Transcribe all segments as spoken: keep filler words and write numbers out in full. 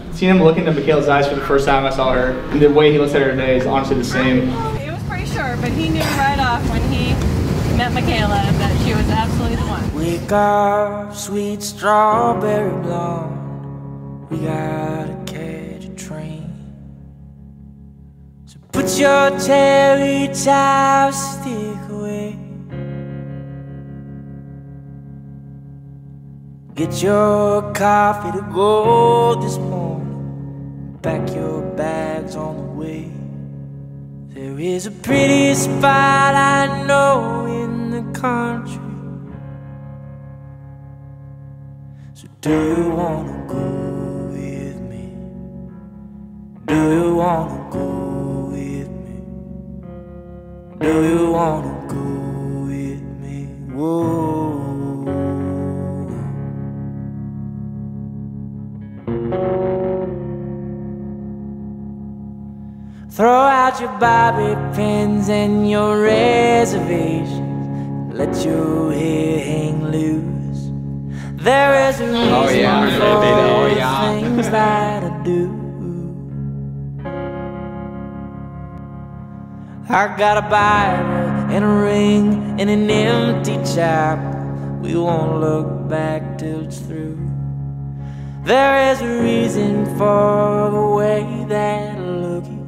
seeing him look into Michaela's eyes for the first time I saw her, and the way he looks at her today is honestly the same. It was pretty short, but he knew right off when he met Michaela that she was absolutely the one. Wake up, sweet strawberry blonde. We gotta catch a train. So put your cherry chapstick away. Get your coffee to go this morning. Pack your bags on the way. There is a pretty spot I know in the country. So do you wanna go with me? Do you wanna go with me? Do you wanna go with me? Whoa. Throw out your bobby pins and your reservations. Let your hair hang loose. There is a reason oh, yeah. for oh, the yeah. things that I do. I got a Bible and a ring and an empty chapel. We won't look back till it's through. There is a reason for the way that I look at you.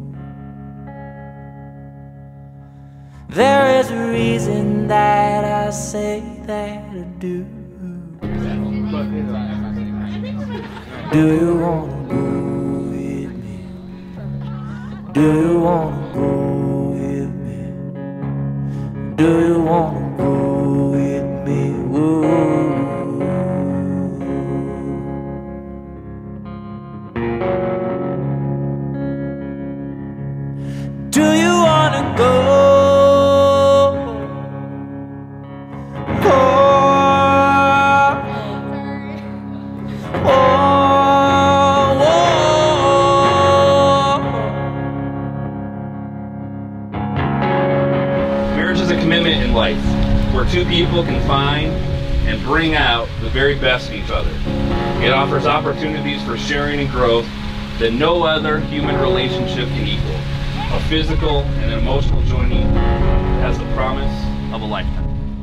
There is a reason that I say that I do. Do you wanna go with me? Do you wanna go with me? Do you wanna go with me? Whoa. Do you wanna go? Commitment in life where two people can find and bring out the very best in each other. It offers opportunities for sharing and growth that no other human relationship can equal. A physical and an emotional joining has the promise of a lifetime.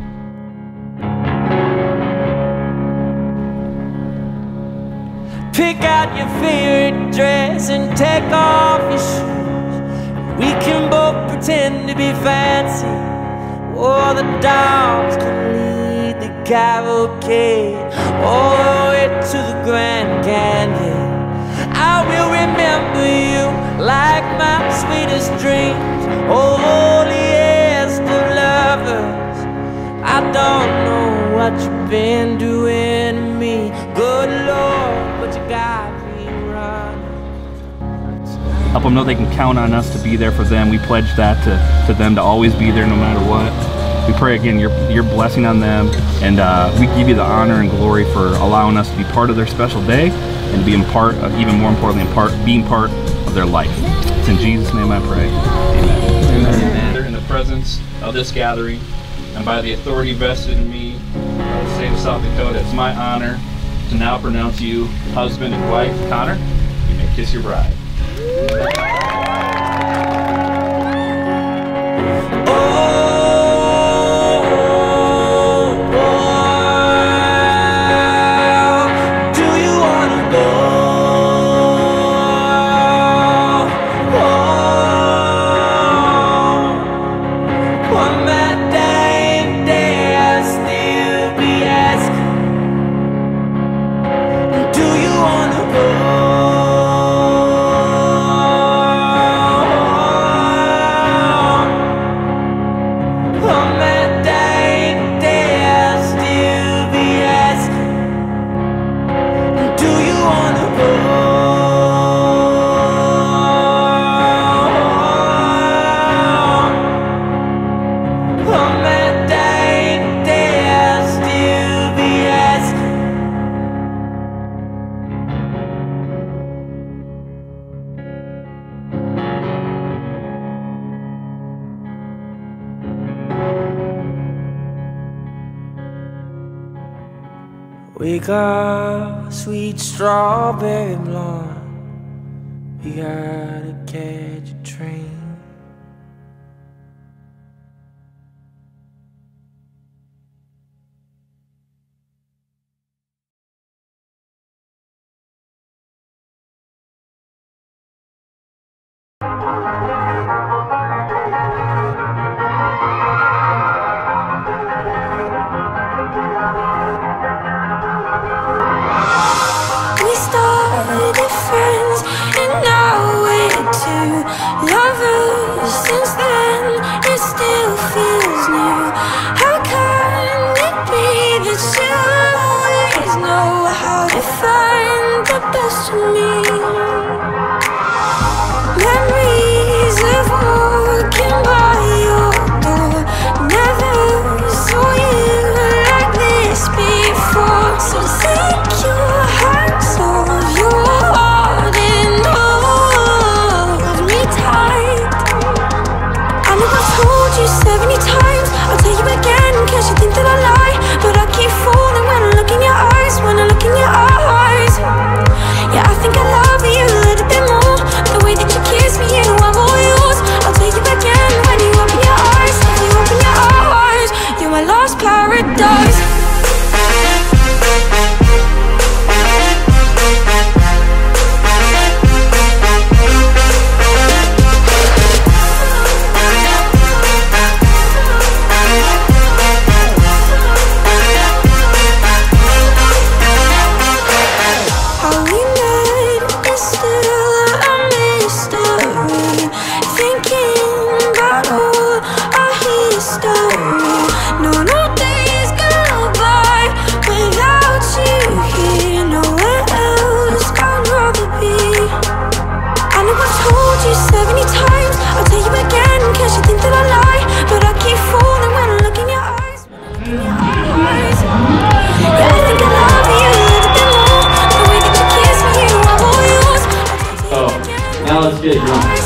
Pick out your favorite dress and take off your shoes. We can both pretend to be fancy. Oh, the dogs can lead the cavalcade all the way to the Grand Canyon. I will remember you like my sweetest dreams. Oh, holiest of lovers, I don't know what you've been doing to me. Good Lord, but you got me running. Help them know they can count on us to be there for them. We pledge that to, to them to always be there no matter what. We pray again your, your blessing on them, and uh, we give you the honor and glory for allowing us to be part of their special day and being part of, even more importantly, part, being part of their life. It's in Jesus' name I pray. Amen. Amen. In the presence of this gathering and by the authority vested in me by the state of South Dakota, it's my honor to now pronounce you husband and wife. Connor, you may kiss your bride. Do you wanna go? Wake up, sweet strawberry blonde. We gotta catch a train. We started friends and now we're two lovers. Since then it still feels new. How can it be that you always know how to find the best in me? Memories of walking by your door. Never saw you like this before. So take your hands off your heart and hold me tight. I know I've told you seventy times, I'll tell you again in case you think that I lie. But I keep falling when I look in your eyes, when I look in your eyes. Yeah, I think I love you a little bit more. The way that you kiss me, you know I'm all yours. I'll tell you again when you open your eyes. If you open your eyes, you're my lost paradise. How we met is still a mystery. Thinking about all our history. No, no days go by without you here. Nowhere else I'd rather be. I know I've told you seventy times, I'll tell you again in case you think that I lie. But I keep falling when I look in your eyes. When I look in your eyes. Yeah, I think I love you a little bit more. The way that you kiss me, you know I'm all yours. I'll tell you Oh, again now let's get drunk.